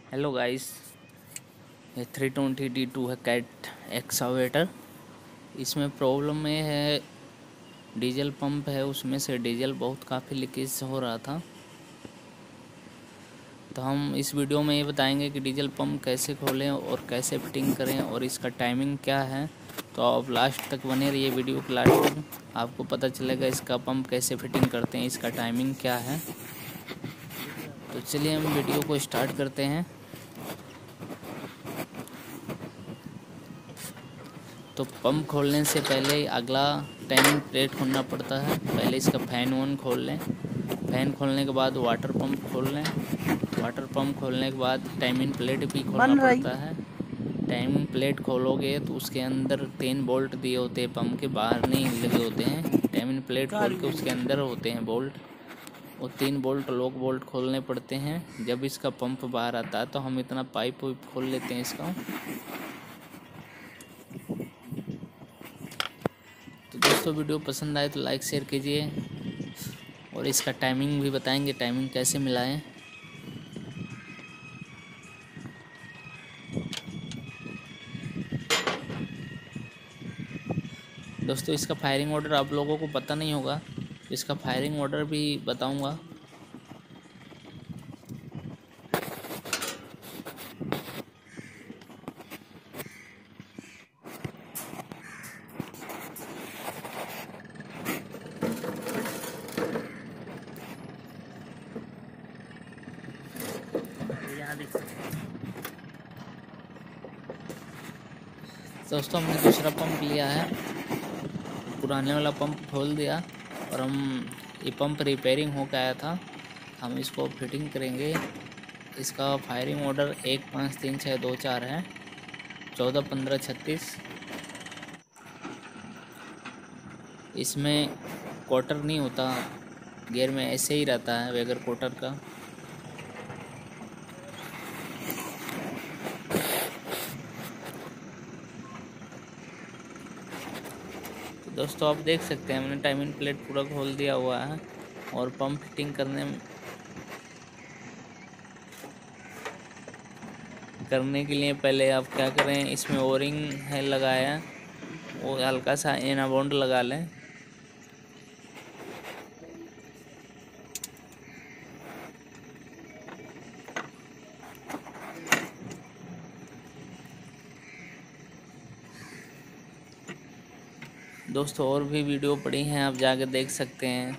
Hello guys, ये 320D2 है cat excavator. इसमें प्रॉब्लम ये है, डीजल पंप है उसमें से डीजल बहुत काफ़ी लीकेज हो रहा था। तो हम इस वीडियो में ये बताएंगे कि डीजल पंप कैसे खोलें और कैसे फिटिंग करें और इसका टाइमिंग क्या है। तो आप लास्ट तक बने रहिए, वीडियो के लास्ट तक आपको पता चलेगा इसका पंप कैसे फिटिंग करते हैं, इसका टाइमिंग क्या है। तो चलिए हम वीडियो को स्टार्ट करते हैं। तो पंप खोलने से पहले अगला टाइमिंग प्लेट खोलना पड़ता है। पहले इसका फैन वन खोल लें, फैन खोलने के बाद वाटर पंप खोल लें, वाटर पंप खोलने के बाद टाइमिंग प्लेट भी खोलना पड़ता है। टाइमिंग प्लेट खोलोगे तो उसके अंदर 3 बोल्ट दिए होते हैं, पंप के बाहर नहीं लगे होते हैं। टाइमिंग प्लेट खोल के उसके अंदर होते हैं बोल्ट, वो 3 बोल्ट लॉक बोल्ट खोलने पड़ते हैं। जब इसका पंप बाहर आता है तो हम इतना पाइप वाइप खोल लेते हैं इसका। तो दोस्तों वीडियो पसंद आए तो लाइक शेयर कीजिए और इसका टाइमिंग भी बताएंगे, टाइमिंग कैसे मिलाएं। दोस्तों इसका फायरिंग ऑर्डर आप लोगों को पता नहीं होगा, इसका फायरिंग ऑर्डर भी बताऊंगा। दोस्तों हमने दूसरा पंप लिया है, पुराने वाला पंप खोल दिया और हम ये पंप रिपेयरिंग हो के आया था, हम इसको फिटिंग करेंगे। इसका फायरिंग ऑर्डर 153624 है, 141536। इसमें क्वार्टर नहीं होता, गियर में ऐसे ही रहता है बगैर क्वार्टर का। तो दोस्तों आप देख सकते हैं हमने टाइमिंग प्लेट पूरा खोल दिया हुआ है और पंप फिटिंग करने के लिए पहले आप क्या करें, इसमें ओरिंग है लगाया, वो हल्का सा एना बॉन्ड लगा लें। दोस्तों और भी वीडियो पड़ी हैं, आप जाकर देख सकते हैं।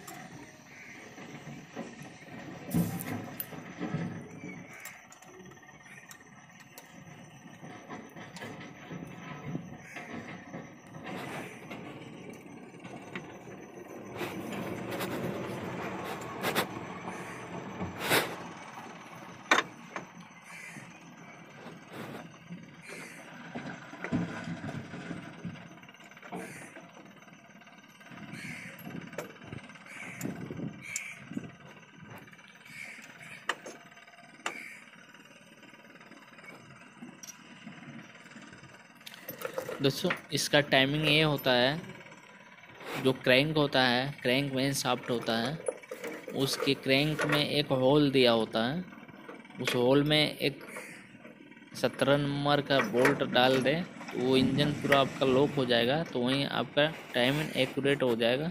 दोस्तों इसका टाइमिंग ये होता है, जो क्रैंक होता है, क्रैंक मेन शाफ्ट होता है, उसके क्रैंक में एक होल दिया होता है। उस होल में एक 17 नंबर का बोल्ट डाल दें तो वो इंजन पूरा आपका लॉक हो जाएगा, तो वहीं आपका टाइमिंग एक्यूरेट हो जाएगा।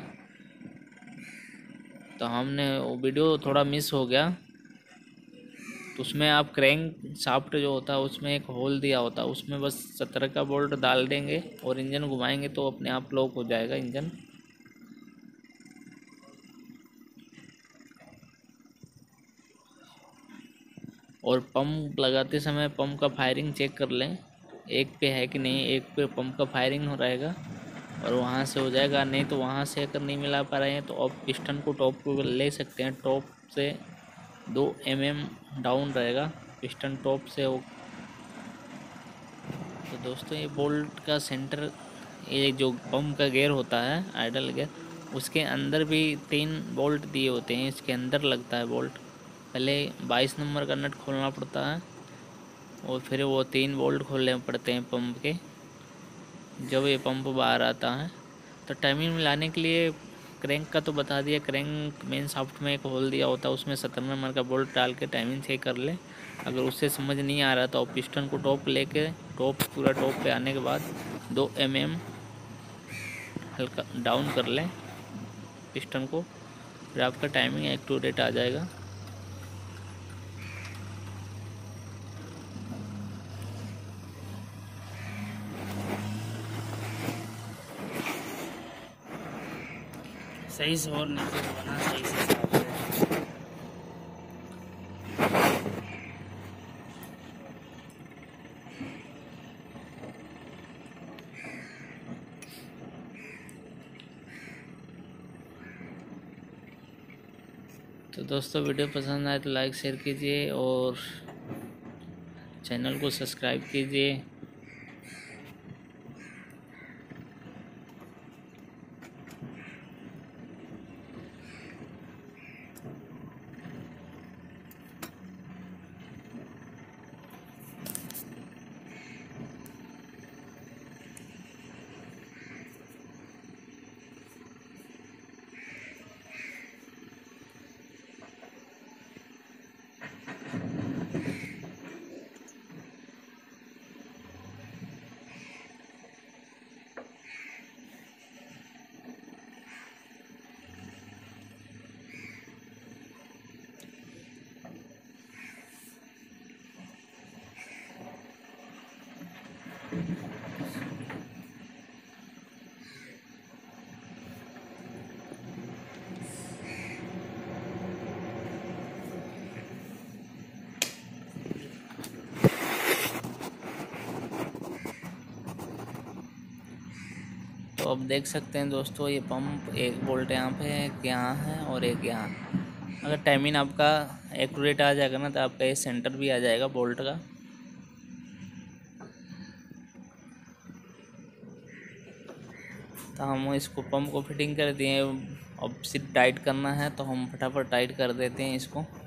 तो हमने वो वीडियो थोड़ा मिस हो गया, तो उसमें आप क्रैंक शाफ्ट जो होता है उसमें एक होल दिया होता है, उसमें बस 17 का बोल्ट डाल देंगे और इंजन घुमाएंगे तो अपने आप लॉक हो जाएगा इंजन। और पंप लगाते समय पंप का फायरिंग चेक कर लें, एक पे है कि नहीं, एक पे पंप का फायरिंग हो रहेगा और वहाँ से हो जाएगा। नहीं तो वहाँ से अगर नहीं मिला पा रहे हैं तो आप पिस्टन को टॉप को ले सकते हैं, टॉप से 2 mm डाउन रहेगा पिस्टन टॉप से हो। तो दोस्तों ये बोल्ट का सेंटर, ये जो पंप का गियर होता है आइडल गियर, उसके अंदर भी 3 बोल्ट दिए होते हैं, इसके अंदर लगता है बोल्ट। पहले 22 नंबर का नट खोलना पड़ता है और फिर वो 3 बोल्ट खोलने पड़ते हैं पंप के, जब ये पंप बाहर आता है। तो टाइमिंग मिलाने के लिए क्रैंक का तो बता दिया, क्रैंक मेन शाफ्ट में एक होल दिया होता है, उसमें 17 नंबर का बोल्ट डाल के टाइमिंग चेक कर ले अगर उससे समझ नहीं आ रहा तो आप पिस्टन को पूरा टॉप पे आने के बाद 2 mm हल्का डाउन कर लें पिस्टन को, फिर आपका टाइमिंग एक्यूरेट आ जाएगा। सही से और नीचे दबाना सही से हिसाब से। तो दोस्तों वीडियो पसंद आए तो लाइक शेयर कीजिए और चैनल को सब्सक्राइब कीजिए। तो अब देख सकते हैं दोस्तों, ये पंप एक बोल्ट यहाँ पे है, एक यहाँ है और एक यहाँ। अगर टाइमिंग आपका एक्यूरेट आ जाएगा ना तो आपका ये सेंटर भी आ जाएगा बोल्ट का। तो हम इसको पंप को फिटिंग कर दिए, अब सिर्फ टाइट करना है तो हम फटाफट टाइट कर देते हैं इसको।